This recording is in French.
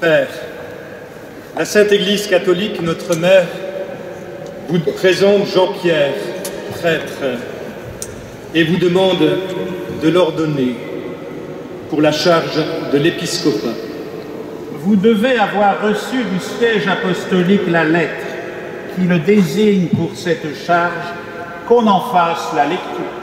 Père, la Sainte Église catholique, notre Mère, vous présente Jean-Pierre, prêtre, et vous demande de l'ordonner pour la charge de l'épiscopat. Vous devez avoir reçu du siège apostolique la lettre qui le désigne pour cette charge, qu'on en fasse la lecture.